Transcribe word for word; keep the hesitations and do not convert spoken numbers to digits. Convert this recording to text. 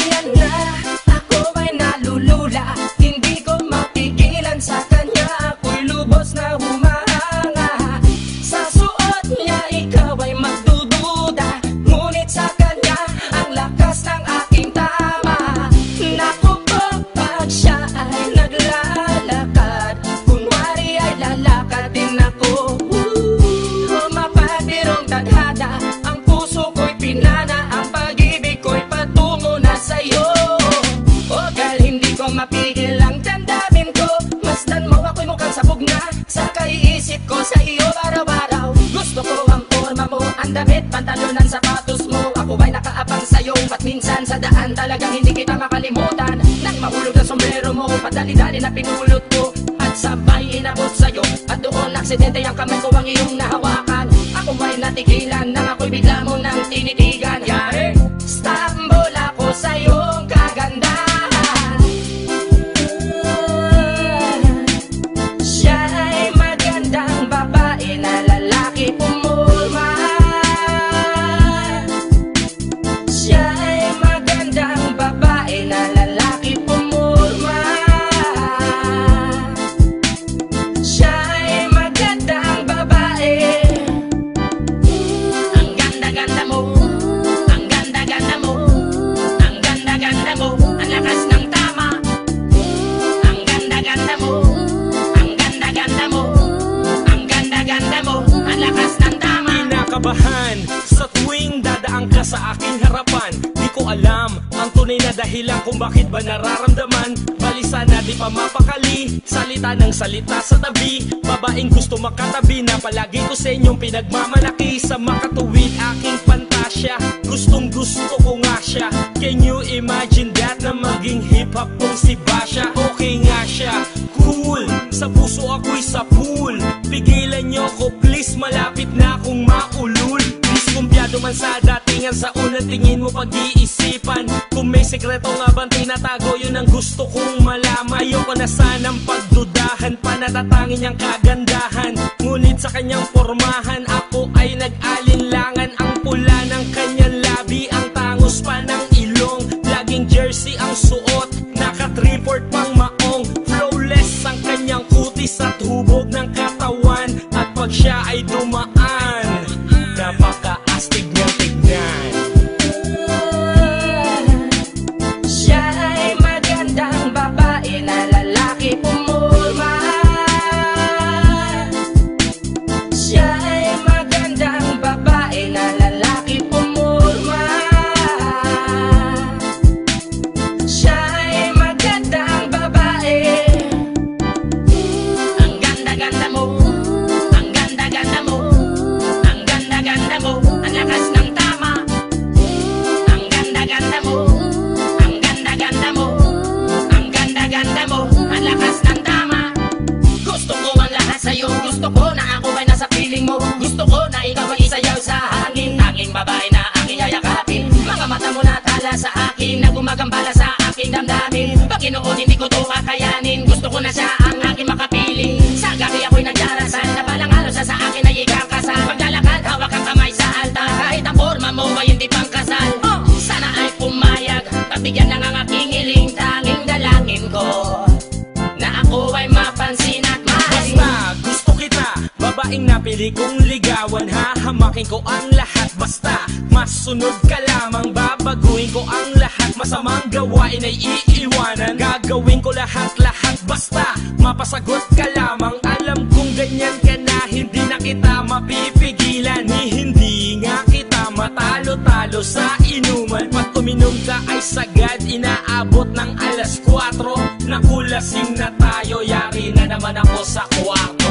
Ayan na, ako ay nalulula, hindi ko mapigilan sa kanya, ako'y lubos na humahanga. Sa suot niya ikaw ay magdududa, ngunit sa kanya ang lakas ng aking tama. Naku po, pag siya ay naglalakad, kunwari ay lalakad din ako. O mapabirong tadhana, ang puso ko'y pinana, ang pag-ibig ko'y patungo na sa'yo. O dahil hindi ko mapigil ang damdamin ko, masdan mo ako'y mukhang sabog na sa kaiisip ko sa iyo araw-araw. Gusto ko ang forma mo, ang damit, pantalon, ang sapatos mo. Ako ba'y nakaabang sa'yo, at minsan sa daan talagang hindi kita makalimutan. Nang mahulog na sombrero mo, padali-dali na pinulot ko, at sabay inabot sa'yo, at doon aksidente ang kamay ko ang iyong nahawakan. Ako ba'y natigilan, nang ako'y bigla mo nang tinitigan. Yari, stambol ako sa iyong kagandahan. Siya ay magandang babae na lalaki pumulma. Siya ay magandang babae na lalaki pumulma. Siya ay magandang babae. Ang ganda-ganda mo, ang ganda-ganda mo, ang ganda-ganda mo, ang lakas ng tama. Ang ganda-ganda mo, ang ganda-ganda mo, ang ganda-ganda mo, ang lakas ng tama. Kinakabahan sa tuwing dadaan ka sa aking harapan. Di ko alam ang tunay na dahilan kung bakit ba nararamdaman. Balisa na di pa mapakali, salita ng salita sa tabi. Babaeng gusto makatabi na palagi ko sa inyong pinagmamalaki. Sa makatuwid aking pantasya, gustong gusto ko nga siya. Can you imagine that, na maging hip-hop kong si Basha? Okay nga siya, cool, sa puso ako'y sa pool. Pigilan nyo ko please, malapit na akong maulul. Diskumpiyado man sa datingan, sa unang tingin mo pag-iisipan. Kung may sekreto nga bang tinatago, yun ang gusto kong malaman. Ayoko na sanang pagdudahan pa, natatangin niyang kagandahan. Ngunit sa kanyang pormahan, ako ay nag-alinlangan. Ang pula ng kanyang labi, ang tangos pa ng ilong. Laging jersey ang suot, naka-three-fourth pang maong. Flawless ang kanyang kutis at hubog ng katawan. At pag siya ay dumaan, napaka-astig niyang tignan. Siya ay magandang babae na lalaki pumulma. Siya ay magandang babae na lalaki pumulma. Siya ay magandang babae. Ang ganda-ganda mo, ang ganda-ganda mo, ang ganda-ganda mo, ang lakas ng tama. Ang ganda-ganda mo, ang ganda-ganda mo, ang ganda-ganda mo, ang lakas ng tama. Gusto ko ang lahat sa'yo, gusto ko na ako ay nasa piling mo. Gusto ko na ikaw ay isayaw sa hangin, tanging babae na aking yayakapin. Mga mata mo na tala sa akin, na gumagambala sa aking damdamin. Paginoon hindi ko to kakayanin, gusto ko na siya ang aking makapiling. Sa gabi ako'y nagdarasal, na balang araw sa sa akin ay ikakasal. Paglalakad, hawak ang kamay sa altar, kahit ang forma mo ay hindi pang kasal. Sana ay pumayag, pabigyan ng ang aking hiling, tanging dalangin ko na ako ay mapansin at mahalin. Basta gusto kita, babaeng napili kong ligawan. Hahamakin ko ang lahat, basta masunod ka lamang. Babaguhin ko ang lahat, masamang gawain ay iiwanan. Gagawin ko lahat-lahat, basta mapasagot ka lamang. Alam kong ganyan ka na, hindi na kita mapipigilan. Ni hindi nga kita matalo-talo sa inuman. Pag uminom ka ay sagad, inaabot ng alas kwatro. Nakulasing na tayo, yari na naman ako sa kwarto.